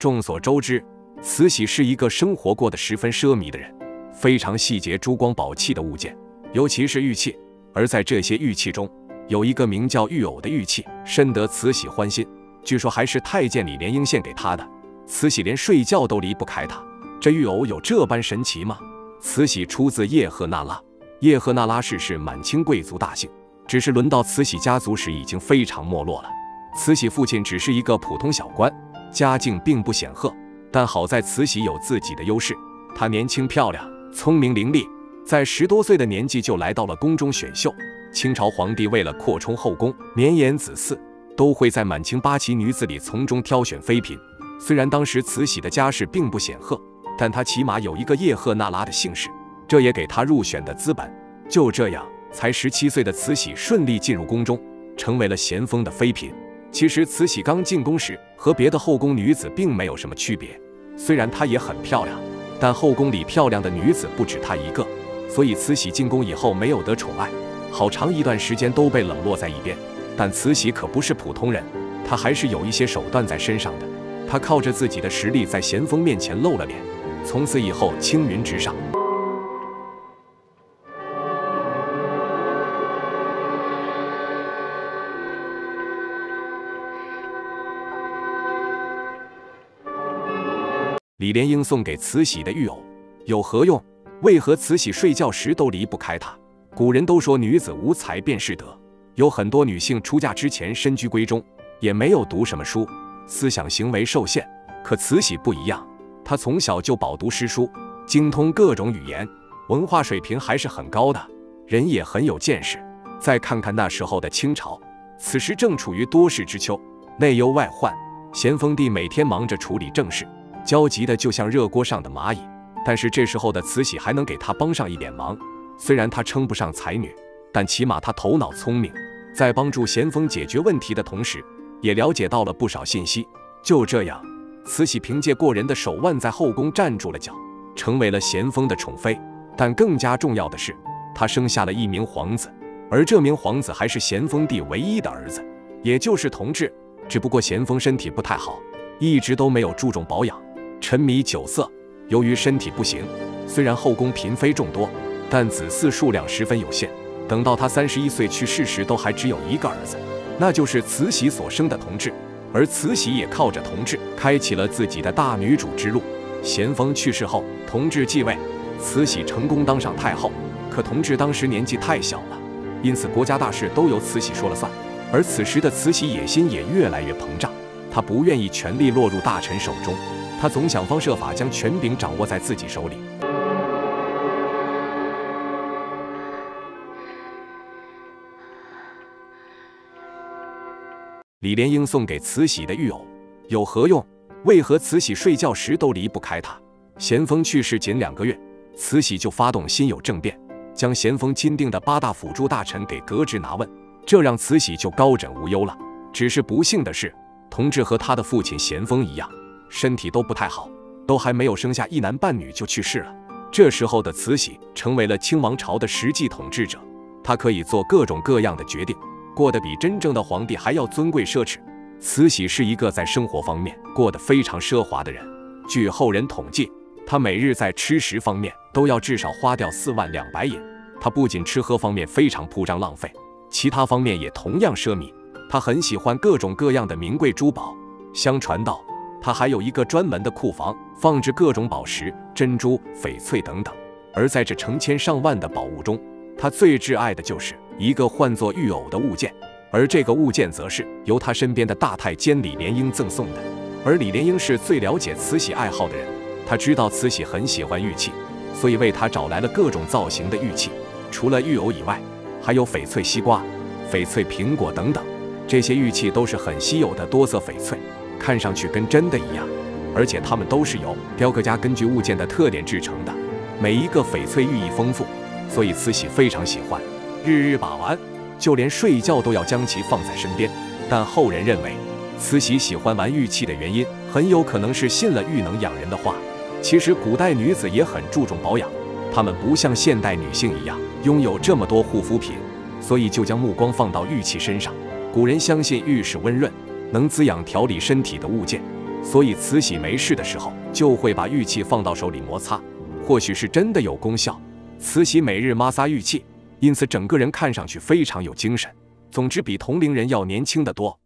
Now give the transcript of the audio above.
众所周知，慈禧是一个生活过得十分奢靡的人，非常细节珠光宝气的物件，尤其是玉器。而在这些玉器中，有一个名叫玉藕的玉器，深得慈禧欢心。据说还是太监李莲英献给她的，慈禧连睡觉都离不开它。这玉藕有这般神奇吗？慈禧出自叶赫那拉，叶赫那拉氏是满清贵族大姓，只是轮到慈禧家族时已经非常没落了。慈禧父亲只是一个普通小官，家境并不显赫，但好在慈禧有自己的优势，她年轻漂亮，聪明伶俐，在10多岁的年纪就来到了宫中选秀。清朝皇帝为了扩充后宫，绵延子嗣，都会在满清8旗女子里从中挑选妃嫔。虽然当时慈禧的家世并不显赫，但她起码有一个叶赫那拉的姓氏，这也给她入选的资本。就这样，才17岁的慈禧顺利进入宫中，成为了咸丰的妃嫔。其实慈禧刚进宫时和别的后宫女子并没有什么区别，虽然她也很漂亮，但后宫里漂亮的女子不止她一个，所以慈禧进宫以后没有得宠爱，好长一段时间都被冷落在一边。但慈禧可不是普通人，她还是有一些手段在身上的。她靠着自己的实力在咸丰面前露了脸，从此以后青云直上。李莲英送给慈禧的玉藕有何用？为何慈禧睡觉时都离不开它？古人都说女子无才便是德，有很多女性出嫁之前深居闺中，也没有读什么书，思想行为受限。可慈禧不一样，她从小就饱读诗书，精通各种语言，文化水平还是很高的，人也很有见识。再看看那时候的清朝，此时正处于多事之秋，内忧外患，咸丰帝每天忙着处理政事，焦急的就像热锅上的蚂蚁。但是这时候的慈禧还能给他帮上一点忙，虽然她称不上才女，但起码她头脑聪明，在帮助咸丰解决问题的同时，也了解到了不少信息。就这样，慈禧凭借过人的手腕在后宫站住了脚，成为了咸丰的宠妃。但更加重要的是，她生下了一名皇子，而这名皇子还是咸丰帝唯一的儿子，也就是同治。只不过咸丰身体不太好，一直都没有注重保养，沉迷酒色。由于身体不行，虽然后宫嫔妃众多，但子嗣数量十分有限。等到他31岁去世时，都还只有一个儿子，那就是慈禧所生的同治。而慈禧也靠着同治开启了自己的大女主之路。咸丰去世后，同治继位，慈禧成功当上太后。可同治当时年纪太小了，因此国家大事都由慈禧说了算。而此时的慈禧野心也越来越膨胀，她不愿意权力落入大臣手中，她总想方设法将权柄掌握在自己手里。李莲英送给慈禧的玉藕有何用？为何慈禧睡觉时都离不开它？咸丰去世仅2个月，慈禧就发动辛酉政变，将咸丰钦定的8大辅助大臣给革职拿问，这让慈禧就高枕无忧了。只是不幸的是，同治和他的父亲咸丰一样，身体都不太好，都还没有生下一男半女就去世了。这时候的慈禧成为了清王朝的实际统治者，她可以做各种各样的决定，过得比真正的皇帝还要尊贵奢侈。慈禧是一个在生活方面过得非常奢华的人。据后人统计，她每日在吃食方面都要至少花掉4万2白银。她不仅吃喝方面非常铺张浪费，其他方面也同样奢靡。她很喜欢各种各样的名贵珠宝，相传道，她还有一个专门的库房，放置各种宝石、珍珠、翡翠等等。而在这成千上万的宝物中，她最挚爱的就是一个唤作玉藕的物件，而这个物件则是由她身边的大太监李莲英赠送的。而李莲英是最了解慈禧爱好的人，他知道慈禧很喜欢玉器，所以为她找来了各种造型的玉器。除了玉藕以外，还有翡翠西瓜、翡翠苹果等等，这些玉器都是很稀有的多色翡翠，看上去跟真的一样，而且它们都是由雕刻家根据物件的特点制成的，每一个翡翠寓意丰富，所以慈禧非常喜欢，日日把玩，就连睡觉都要将其放在身边。但后人认为，慈禧喜欢玩玉器的原因，很有可能是信了玉能养人的话。其实古代女子也很注重保养，她们不像现代女性一样拥有这么多护肤品，所以就将目光放到玉器身上。古人相信玉是温润，能滋养调理身体的物件， 所以慈禧没事的时候就会把玉器放到手里摩擦，或许是真的有功效。慈禧每日摩擦玉器，因此整个人看上去非常有精神。总之，比同龄人要年轻得多。